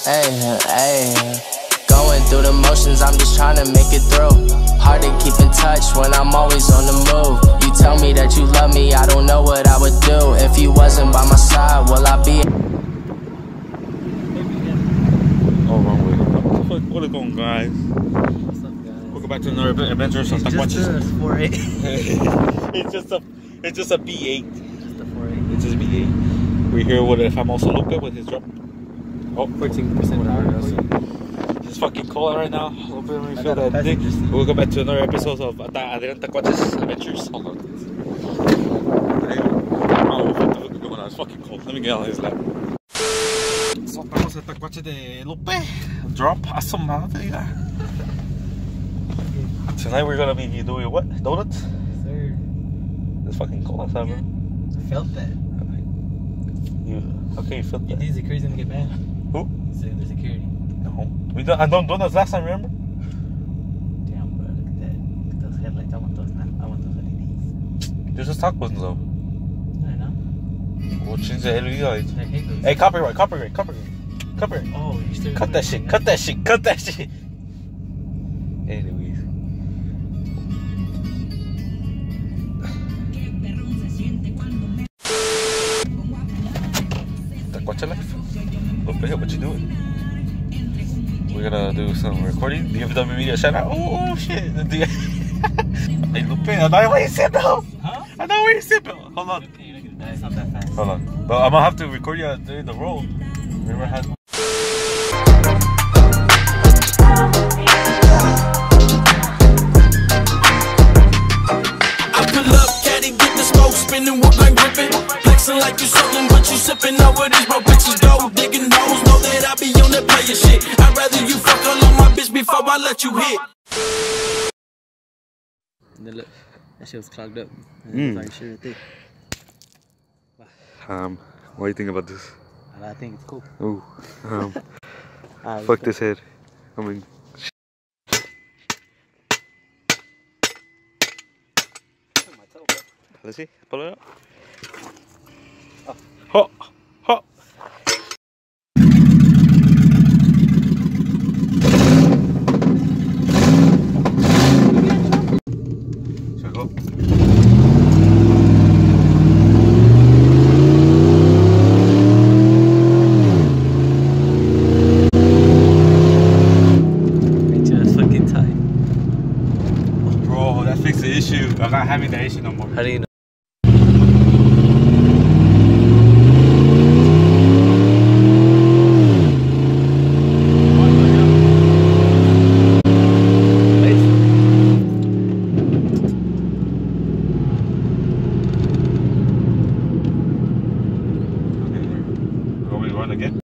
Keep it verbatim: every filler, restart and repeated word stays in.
Hey, hey. Going through the motions, I'm just trying to make it through. Hard to keep in touch when I'm always on the move. You tell me that you love me, I don't know what I would do. If you wasn't by my side, will I be? Oh, wrong way. What the fuck? What is going on, guys? What's up, guys? Welcome back to another adventure on Takuaches. It's just a four eight. It's just a, it's just a B eight. Just a four eight. It's just a B eight. We're here with a famoso Lupe with his drop. Oh, fourteen percent power. It's fucking cold right now. Lupe, let me feel that thing. Welcome back to another episode of Takuaches Adventures. Hold on. Oh, what the fuck is going on? It's fucking cold. Let me get on his lap. Soltamos el tacuache de Lupe. Drop a su madre. Tonight we're gonna be doing what? Donuts? Sir. It's fucking cold outside, bro. I felt that. You, okay, you felt You that? think security's gonna get mad? Who? So the security. No. We done, I done donuts last time, remember? Damn, bro, look at that. Look at those headlights. I want those now. I want those L E Ds. There's just tacos though. I know. We'll change the L E D lights. I hate those. Hey, copyright, copyright, copyright. Copyright. Oh, you still Cut that shit, cut that shit, cut that shit. Anyways. Tacuache life? Lupe, what you doing? We're gonna do some recording. D F W Media shout out. Oh, oh shit. Hey Lupe, I know where you sit belt. Huh? I know where you sit belt. Hold on. Okay, you're not gonna die. It's not that fast. Hold on. But I'm gonna have to record you during the roll. Remember how? I pull up, caddy, get the smoke, spinning, whip like gripping. Flexing like you sucking, but you sipping over these bro bitches. Go digging hoes, know that I be on that player shit. I'd rather you fuck all on my bitch before I let you hit. Look, that shit was clogged up. Mm. Like sure thick. Um, what do you think about this? I think it's cool. Ooh, um, Uh, fuck this head. I mean, let's see, pull it up. Oh, ho, ho. Should I go? Bro, that fixed the issue. I'm not having that issue no more. How do you know? Want me to run again?